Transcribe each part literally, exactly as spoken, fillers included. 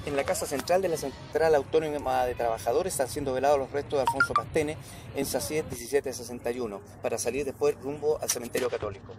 En la Casa Central de la Central Autónoma de Trabajadores están siendo velados los restos de Alfonso Pastene en Sasiet diecisiete sesenta y uno, para salir después rumbo al cementerio católico.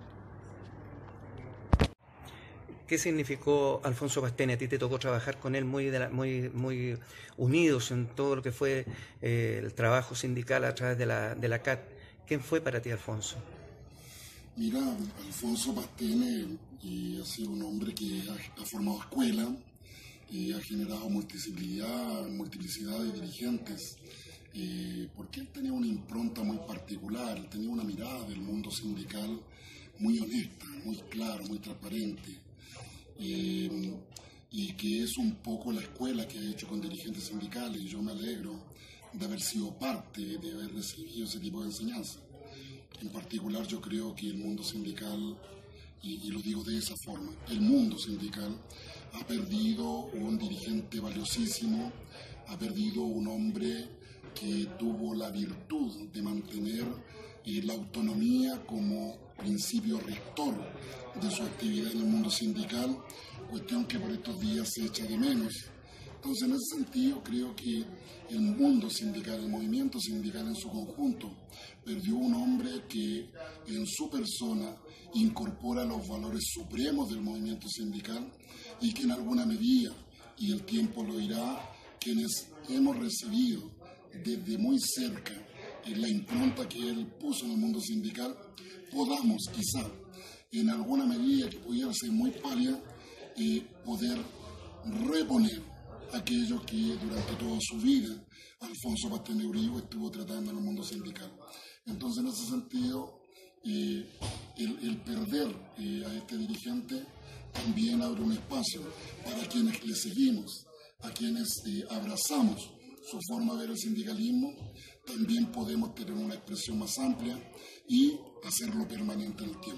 ¿Qué significó Alfonso Pastene? A ti te tocó trabajar con él muy, de la, muy, muy unidos en todo lo que fue eh, el trabajo sindical a través de la, de la C A T. ¿Quién fue para ti, Alfonso? Mira, Alfonso Pastene eh, ha sido un hombre que ha, ha formado escuela, eh, ha generado multiplicidad, multiplicidad de dirigentes, eh, porque él tenía una impronta muy particular, tenía una mirada del mundo sindical muy honesta, muy clara, muy transparente, eh, y que es un poco la escuela que ha hecho con dirigentes sindicales, y yo me alegro de haber sido parte, de haber recibido ese tipo de enseñanza. En particular, yo creo que el mundo sindical, y, y lo digo de esa forma, el mundo sindical ha perdido un dirigente valiosísimo, ha perdido un hombre que tuvo la virtud de mantener eh, la autonomía como principio rector de su actividad en el mundo sindical, cuestión que por estos días se echa de menos. Entonces, en ese sentido, creo que el mundo sindical, el movimiento sindical en su conjunto, perdió un hombre que en su persona incorpora los valores supremos del movimiento sindical y que en alguna medida, y el tiempo lo dirá, quienes hemos recibido desde muy cerca en la impronta que él puso en el mundo sindical, podamos quizá, en alguna medida que pudiera ser muy pálida, eh, poder reponer aquello que durante toda su vida Alfonso Pastene Uribe estuvo tratando en el mundo sindical. Entonces, en ese sentido, eh, el, el perder eh, a este dirigente también abre un espacio para quienes le seguimos, a quienes eh, abrazamos su forma de ver el sindicalismo, también podemos tener una expresión más amplia y hacerlo permanente en el tiempo.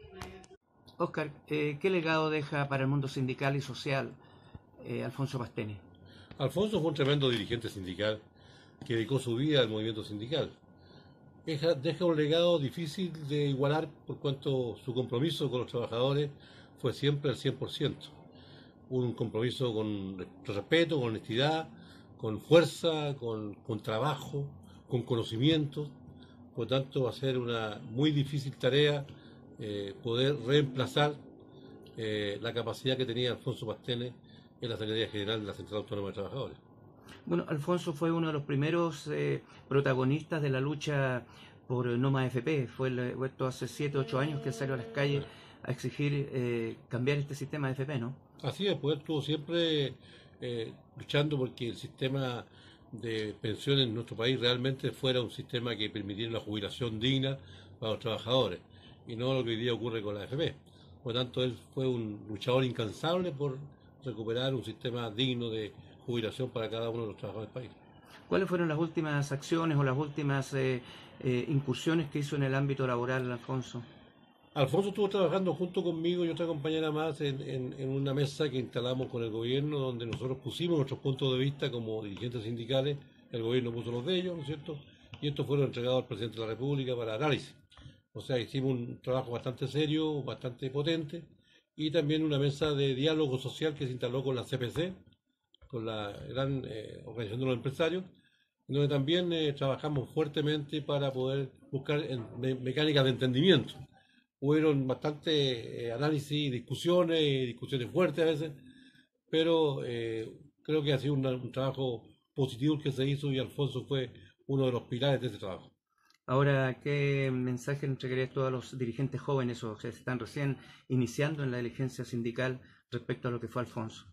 Óscar, eh, ¿qué legado deja para el mundo sindical y social eh, Alfonso Pastene? Alfonso fue un tremendo dirigente sindical que dedicó su vida al movimiento sindical. Deja, deja un legado difícil de igualar por cuanto su compromiso con los trabajadores fue siempre al cien por ciento. Un compromiso con respeto, con honestidad, con fuerza, con, con trabajo, con conocimiento. Por tanto, va a ser una muy difícil tarea eh, poder reemplazar eh, la capacidad que tenía Alfonso Pastene en la Secretaría General de la Central Autónoma de Trabajadores. Bueno, Alfonso fue uno de los primeros eh, protagonistas de la lucha por No Más F P. Fue el, esto hace siete, ocho años que él salió a las calles a exigir eh, cambiar este sistema de F P, ¿no? Así es, pues él estuvo siempre eh, luchando porque el sistema de pensiones en nuestro país realmente fuera un sistema que permitiera una jubilación digna para los trabajadores y no lo que hoy día ocurre con la F P. Por lo tanto, él fue un luchador incansable por recuperar un sistema digno de jubilación para cada uno de los trabajadores del país. ¿Cuáles fueron las últimas acciones o las últimas eh, eh, incursiones que hizo en el ámbito laboral, Alfonso? Alfonso estuvo trabajando junto conmigo y otra compañera más en, en, en una mesa que instalamos con el gobierno, donde nosotros pusimos nuestros puntos de vista como dirigentes sindicales, el gobierno puso los de ellos, ¿no es cierto? Y estos fueron entregados al presidente de la República para análisis. O sea, hicimos un trabajo bastante serio, bastante potente, y también una mesa de diálogo social que se instaló con la C P C, con la gran eh, organización de los empresarios, donde también eh, trabajamos fuertemente para poder buscar en, me, mecánicas de entendimiento. Hubieron bastante eh, análisis, discusiones, y discusiones fuertes a veces, pero eh, creo que ha sido una, un trabajo positivo el que se hizo y Alfonso fue uno de los pilares de ese trabajo. Ahora, ¿qué mensaje le entregarías tú a los dirigentes jóvenes o que están recién iniciando en la dirigencia sindical respecto a lo que fue Alfonso?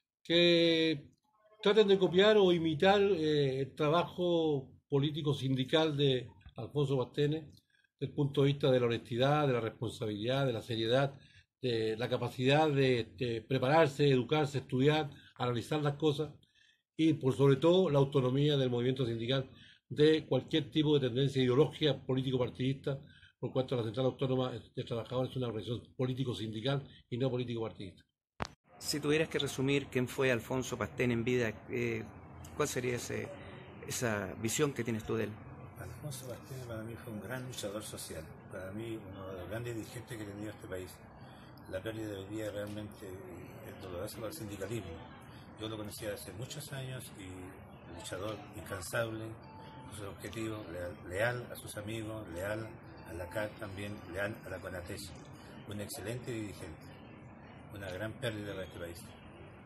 Que traten de copiar o imitar eh, el trabajo político sindical de Alfonso Pastene, desde el punto de vista de la honestidad, de la responsabilidad, de la seriedad, de la capacidad de, de prepararse, educarse, estudiar, analizar las cosas y por sobre todo la autonomía del movimiento sindical de cualquier tipo de tendencia ideológica político-partidista, por cuanto la Central Autónoma de Trabajadores es una organización político-sindical y no político-partidista. Si tuvieras que resumir quién fue Alfonso Pastene en vida, eh, ¿cuál sería ese, esa visión que tienes tú de él? Alfonso Pastene para mí fue un gran luchador social, para mí uno de los grandes dirigentes que ha tenido este país. La pérdida de hoy día realmente es dolorosa para el sindicalismo. Yo lo conocía hace muchos años y luchador incansable, con sus objetivos, leal, leal a sus amigos, leal a la C A C también, leal a la CONATEC. Un excelente dirigente, una gran pérdida para este país.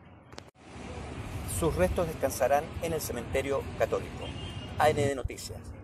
Sus restos descansarán en el cementerio católico. A N D Noticias.